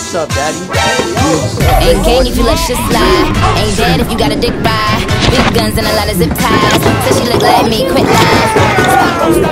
What's up, daddy? Ain't gang if you let shit slide. Ain't dead if you got a dick ride. Big guns and a lot of zip ties. Said she look like me, quit lies.